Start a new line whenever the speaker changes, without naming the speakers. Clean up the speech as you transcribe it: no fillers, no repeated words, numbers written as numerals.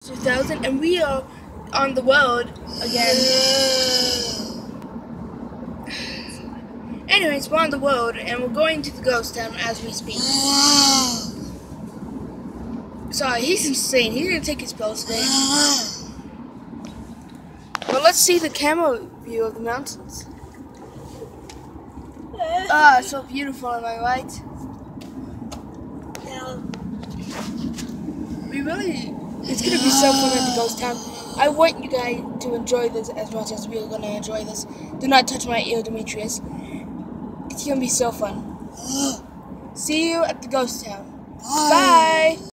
2000, and we are on the world again. Anyways, we're on the world, and we're going to the ghost town as we speak. Sorry, he's insane. He's gonna take his pills today. Well, let's see the camera view of the mountains. Ah, it's so beautiful, am I right? It's gonna be so fun at the ghost town. I want you guys to enjoy this as much as we're gonna enjoy this. Do not touch my ear, Demetrius. It's gonna be so fun. See you at the ghost town. Bye!